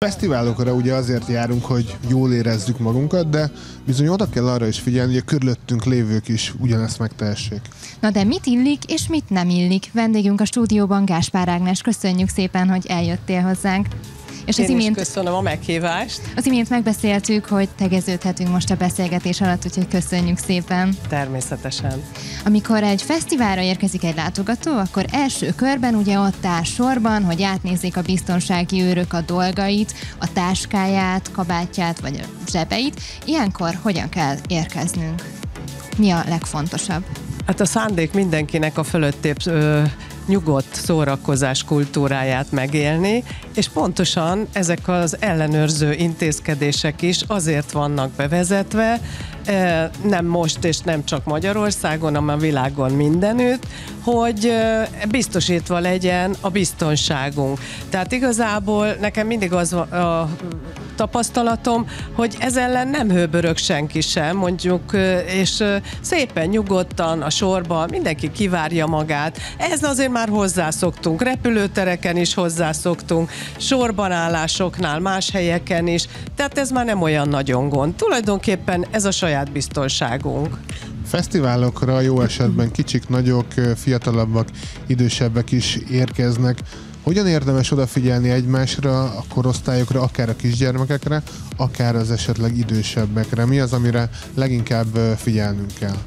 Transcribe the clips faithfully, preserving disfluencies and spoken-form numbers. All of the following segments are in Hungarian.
Fesztiválokra ugye azért járunk, hogy jól érezzük magunkat, de bizony oda kell arra is figyelni, hogy a körülöttünk lévők is ugyanezt megtehessék. Na de mit illik és mit nem illik? Vendégünk a stúdióban Gáspár Ágnes. Köszönjük szépen, hogy eljöttél hozzánk. És az Én imént, is köszönöm a meghívást. Az imént megbeszéltük, hogy tegeződhetünk most a beszélgetés alatt, úgyhogy köszönjük szépen. Természetesen. Amikor egy fesztiválra érkezik egy látogató, akkor első körben ugye ott áll sorban, hogy átnézzék a biztonsági őrök a dolgait, a táskáját, kabátját vagy a zsebeit. Ilyenkor hogyan kell érkeznünk? Mi a legfontosabb? Hát a szándék mindenkinek a fölöttébb ö, nyugodt szórakozás kultúráját megélni, és pontosan ezek az ellenőrző intézkedések is azért vannak bevezetve, nem most és nem csak Magyarországon, hanem a világon mindenütt, hogy biztosítva legyen a biztonságunk. Tehát igazából nekem mindig az a tapasztalatom, hogy ez ellen nem hőbörög senki sem, mondjuk, és szépen nyugodtan a sorban mindenki kivárja magát. Ez azért már hozzászoktunk, repülőtereken is hozzászoktunk, sorbanállásoknál, más helyeken is, tehát ez már nem olyan nagyon gond. Tulajdonképpen ez a saját biztonságunk. Fesztiválokra jó esetben kicsik, nagyok, fiatalabbak, idősebbek is érkeznek. Hogyan érdemes odafigyelni egymásra, a korosztályokra, akár a kisgyermekekre, akár az esetleg idősebbekre? Mi az, amire leginkább figyelnünk kell?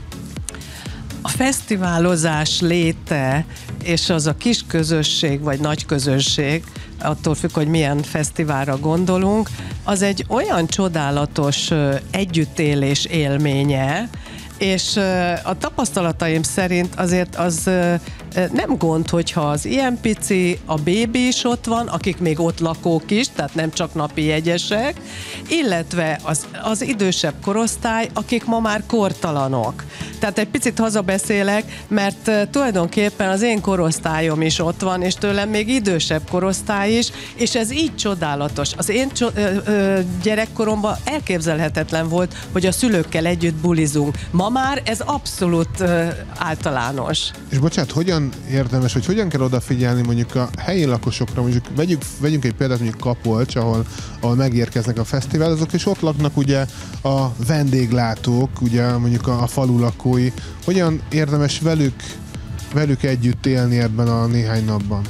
A fesztiválozás léte, és az a kis közösség, vagy nagy közösség, attól függ, hogy milyen fesztiválra gondolunk, az egy olyan csodálatos együttélés élménye, és a tapasztalataim szerint azért az nem gond, hogyha az ilyen pici, a bébi is ott van, akik még ott lakók is, tehát nem csak napi jegyesek, illetve az, az idősebb korosztály, akik ma már kortalanok. Tehát egy picit hazabeszélek, mert tulajdonképpen az én korosztályom is ott van, és tőlem még idősebb korosztály is, és ez így csodálatos. Az én cso- ö, ö, gyerekkoromban elképzelhetetlen volt, hogy a szülőkkel együtt bulizunk. Ma már ez abszolút ö, általános. És bocsánat, hogyan érdemes, hogy hogyan kell odafigyelni mondjuk a helyi lakosokra, mondjuk vegyük, vegyünk egy példát, mondjuk Kapolcs, ahol, ahol megérkeznek a fesztiválozók, és ott laknak ugye a vendéglátók, ugye mondjuk a, a falu lakói. Hogyan érdemes velük, velük együtt élni ebben a néhány napban?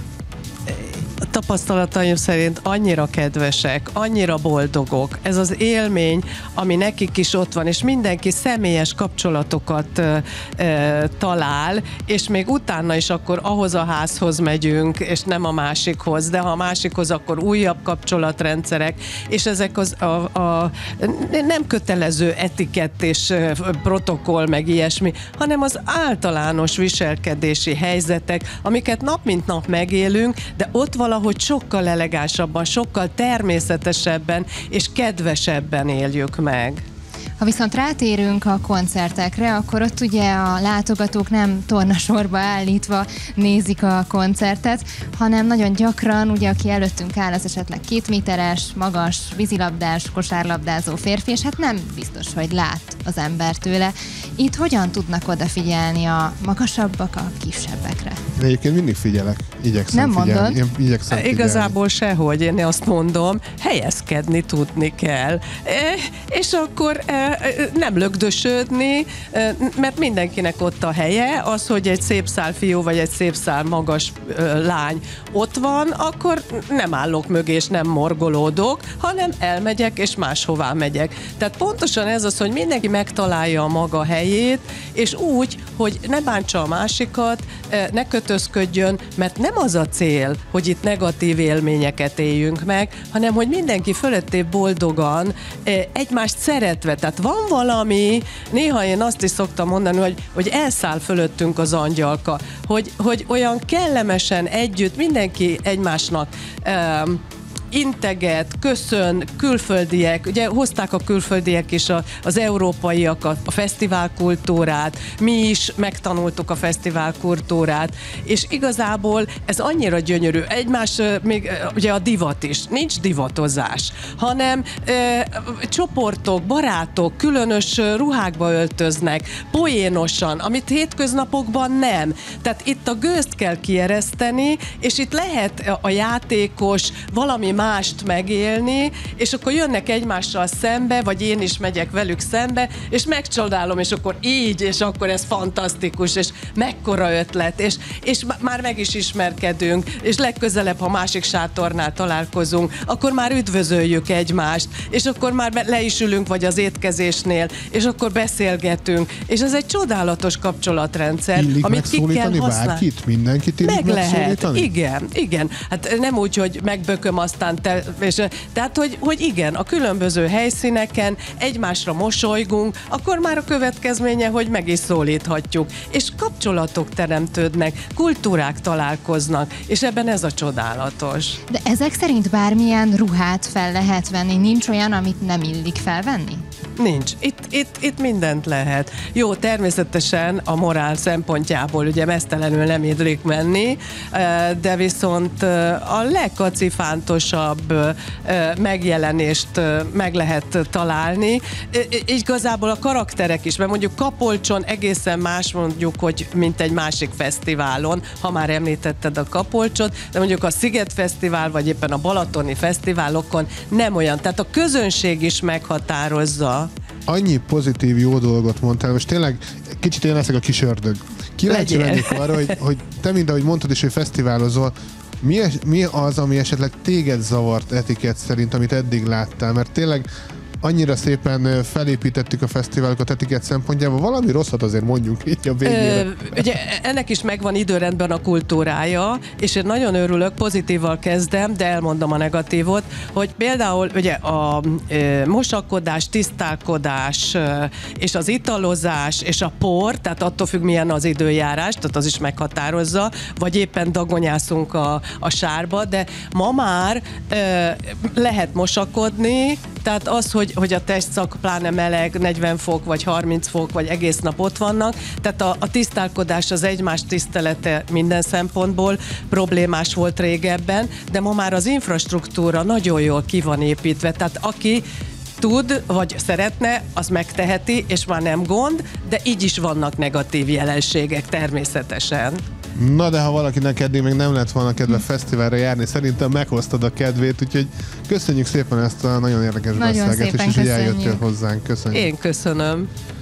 A tapasztalataim szerint annyira kedvesek, annyira boldogok. Ez az élmény, ami nekik is ott van, és mindenki személyes kapcsolatokat e, e, talál, és még utána is akkor ahhoz a házhoz megyünk, és nem a másikhoz, de ha a másikhoz, akkor újabb kapcsolatrendszerek, és ezek az a, a nem kötelező etikett és protokoll, meg ilyesmi, hanem az általános viselkedési helyzetek, amiket nap mint nap megélünk, de ott valahogy sokkal elegánsabban, sokkal természetesebben és kedvesebben éljük meg. Ha viszont rátérünk a koncertekre, akkor ott ugye a látogatók nem tornasorba állítva nézik a koncertet, hanem nagyon gyakran, ugye aki előttünk áll, az esetleg két méteres, magas, vízilabdás, kosárlabdázó férfi, és hát nem biztos, hogy lát az ember tőle. Itt hogyan tudnak odafigyelni a magasabbak a kisebbekre? De egyébként mindig figyelek, igyekszem nem figyelni. Mondod? Én igyekszem figyelni. Igazából sehogy, én azt mondom, helyezkedni tudni kell. E, és akkor e, nem lögdösödni, e, mert mindenkinek ott a helye, az, hogy egy szép szál fiú, vagy egy szép szál magas e, lány ott van, akkor nem állok mögé, és nem morgolódok, hanem elmegyek, és máshová megyek. Tehát pontosan ez az, hogy mindenki megtalálja a maga helyét, és úgy, hogy ne bántsa a másikat, ne kötözködjön, mert nem az a cél, hogy itt negatív élményeket éljünk meg, hanem hogy mindenki fölötté boldogan, egymást szeretve. Tehát van valami, néha én azt is szoktam mondani, hogy, hogy elszáll fölöttünk az angyalka, hogy, hogy olyan kellemesen együtt mindenki egymásnak um, integet, köszön, külföldiek, ugye hozták a külföldiek is a, az európaiak a, a fesztiválkultúrát, mi is megtanultuk a fesztiválkultúrát, és igazából ez annyira gyönyörű. Egymás, még ugye a divat is, nincs divatozás, hanem e, csoportok, barátok különös ruhákba öltöznek, poénosan, amit hétköznapokban nem. Tehát itt a gőzt kell kiereszteni, és itt lehet a játékos, valami mást megélni, és akkor jönnek egymással szembe, vagy én is megyek velük szembe, és megcsodálom, és akkor így, és akkor ez fantasztikus, és mekkora ötlet, és, és már meg is ismerkedünk, és legközelebb, ha másik sátornál találkozunk, akkor már üdvözöljük egymást, és akkor már le is ülünk, vagy az étkezésnél, és akkor beszélgetünk, és ez egy csodálatos kapcsolatrendszer, Illik amit ki kell használni. Bárkit? Mindenkit illik meg lehet, megszólítani? igen, igen. Hát nem úgy, hogy megbököm aztán te, és, tehát, hogy, hogy igen, a különböző helyszíneken egymásra mosolygunk, akkor már a következménye, hogy meg is szólíthatjuk. És kapcsolatok teremtődnek, kultúrák találkoznak, és ebben ez a csodálatos. De ezek szerint bármilyen ruhát fel lehet venni? Nincs olyan, amit nem illik felvenni? Nincs. Itt, itt, itt mindent lehet. Jó, természetesen a morál szempontjából ugye mesztelenül nem illik menni, de viszont a legkacifántosabb megjelenést meg lehet találni. Igazából a karakterek is, mert mondjuk Kapolcson egészen más mondjuk, hogy mint egy másik fesztiválon, ha már említetted a Kapolcsot, de mondjuk a Sziget Fesztivál, vagy éppen a balatoni fesztiválokon nem olyan. Tehát a közönség is meghatározza. Annyi pozitív jó dolgot mondtál, most tényleg kicsit én leszek a kis ördög. Kíváncsi lennék arra, hogy, hogy te mind ahogy mondtad is, hogy fesztiválozol, mi, es, mi az, ami esetleg téged zavart etikett szerint, amit eddig láttál? Mert tényleg annyira szépen felépítettük a fesztiválokat etikett szempontjából, valami rosszat azért mondjuk így a végére. Ö, ugye ennek is megvan időrendben a kultúrája, és én nagyon örülök, pozitíval kezdem, de elmondom a negatívot, hogy például ugye a e, mosakodás, tisztálkodás e, és az italozás és a por, tehát attól függ milyen az időjárás, tehát az is meghatározza, vagy éppen dagonyászunk a, a sárba, de ma már e, lehet mosakodni, tehát az, hogy, hogy a testszak pláne meleg, negyven fok, vagy harminc fok, vagy egész nap ott vannak, tehát a, a tisztálkodás, az egymás tisztelete minden szempontból problémás volt régebben, de ma már az infrastruktúra nagyon jól ki van építve, tehát aki tud, vagy szeretne, az megteheti, és már nem gond, de így is vannak negatív jelenségek természetesen. Na de ha valakinek eddig még nem lett volna kedve fesztiválra járni, szerintem meghoztad a kedvét, úgyhogy köszönjük szépen ezt a nagyon érdekes nagyon beszélgetést, és hogy eljöttél hozzánk. Köszönjük. Én köszönöm.